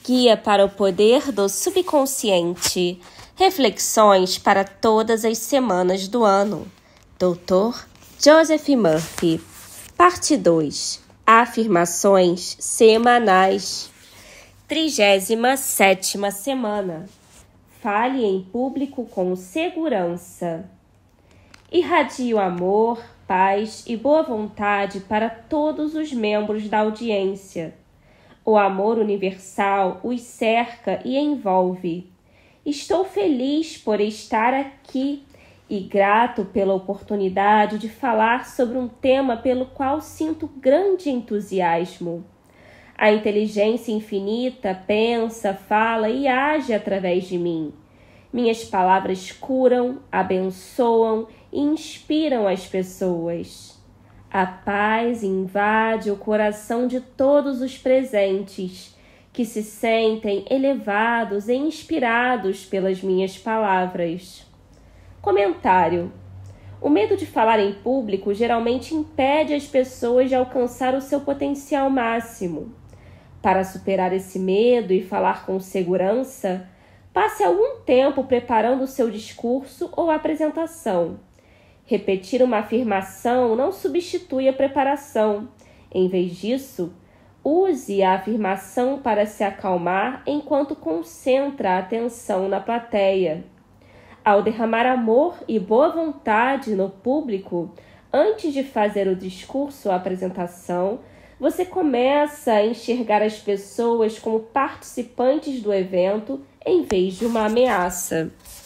Guia para o poder do subconsciente. Reflexões para todas as semanas do ano. Dr. Joseph Murphy. Parte 2. Afirmações semanais. 37ª semana. Fale em público com segurança. Irradie o amor, paz e boa vontade para todos os membros da audiência. O amor universal os cerca e envolve. Estou feliz por estar aqui e grato pela oportunidade de falar sobre um tema pelo qual sinto grande entusiasmo. A inteligência infinita pensa, fala e age através de mim. Minhas palavras curam, abençoam e inspiram as pessoas. A paz invade o coração de todos os presentes, que se sentem elevados e inspirados pelas minhas palavras. Comentário: o medo de falar em público geralmente impede as pessoas de alcançar o seu potencial máximo. Para superar esse medo e falar com segurança, passe algum tempo preparando o seu discurso ou apresentação. Repetir uma afirmação não substitui a preparação. Em vez disso, use a afirmação para se acalmar enquanto concentra a atenção na plateia. Ao derramar amor e boa vontade no público, antes de fazer o discurso ou apresentação, você começa a enxergar as pessoas como participantes do evento em vez de uma ameaça.